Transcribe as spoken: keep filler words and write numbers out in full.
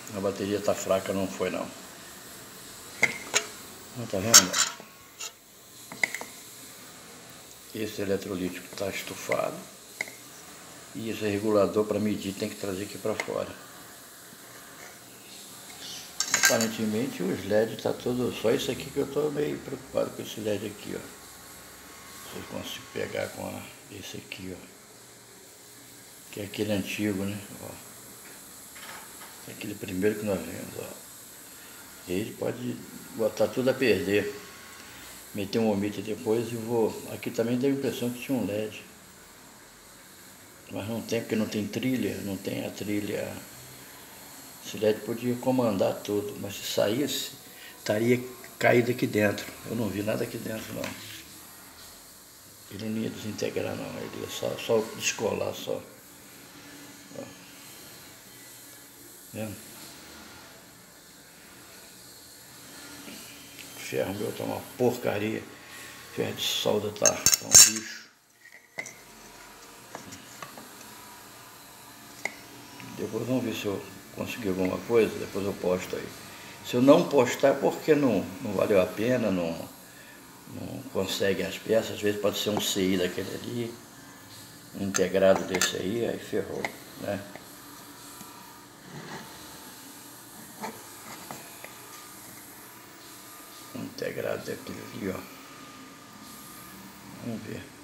A bateria tá fraca, não foi não. Tá vendo? Esse eletrolítico tá estufado. E esse regulador para medir tem que trazer aqui para fora. Aparentemente os L E D tá todo... Só isso aqui que eu tô meio preocupado com esse L E D aqui, ó. Se eu consigo pegar com a, esse aqui, ó. Que é aquele antigo, né? Ó. Aquele primeiro que nós vimos, ó. Ele pode botar tudo a perder. Meter um ohmmeter depois e vou... Aqui também deu a impressão que tinha um L E D. Mas não tem, porque não tem trilha, não tem a trilha... Esse L E D podia comandar tudo, mas se saísse, estaria caído aqui dentro. Eu não vi nada aqui dentro, não. Ele não ia desintegrar, não. Ele ia só, só descolar, só. Ó. Vendo? O ferro meu tá uma porcaria. O ferro de solda tá, tá um lixo. Depois vamos ver se eu conseguir alguma coisa, depois eu posto aí. Se eu não postar é porque não, não valeu a pena, não, não conseguem as peças. Às vezes pode ser um C I daquele ali, um integrado desse aí, aí ferrou, né? Um integrado daquele ali, ó. Vamos ver.